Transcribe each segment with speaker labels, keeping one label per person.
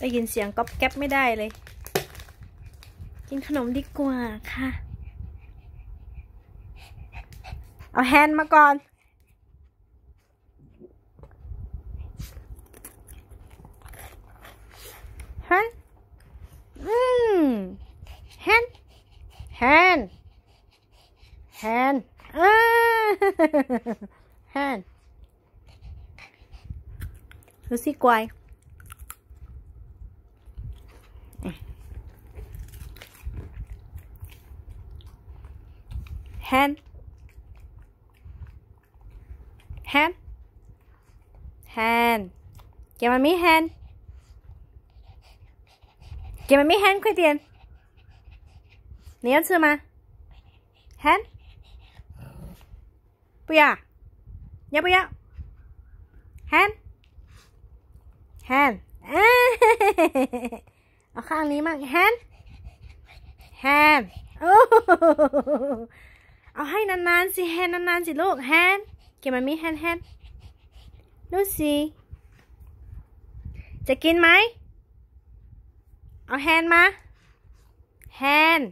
Speaker 1: ได้ยินเสียงก๊อบแก๊บไม่ได้เลยกินขนมดีกว่าค่ะเอาแฮนด์มาก่อนแฮนด์แฮนด์แฮนด์แฮนด์แฮนด์ดูสิกวายแฮนด์แฮนด์แฮนด์叫妈咪 hand 给妈咪 hand 快点你要吃吗 hand 不要要不要 hand hand เอาข้างนี้มั่ง hand hand เอาให้นานๆสิ hand นานๆสิลูก hand เก็บมันมี hand hand ดูสิจะกินไหมเอา hand มา hand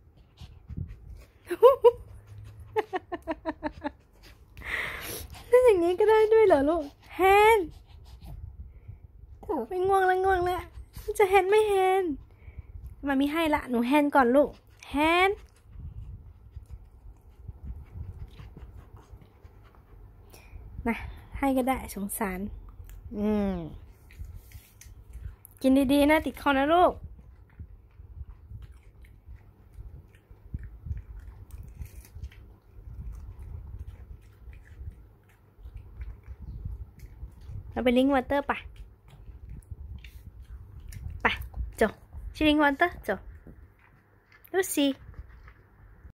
Speaker 1: นั่นอย่างนี้ก็ได้ด้วยเหรอลูก hand โอ้ไม่ง่วงแล้วจะ hand ไม่ hand มามีให้ละหนู hand ก่อนลูก handนะให้ก็ได้สงสารกินดีๆนะติดคอนะลูกเราไปลิงก์วอเตอร์ป่ะจบชิลิงก์วอเตอร์จบดูสิ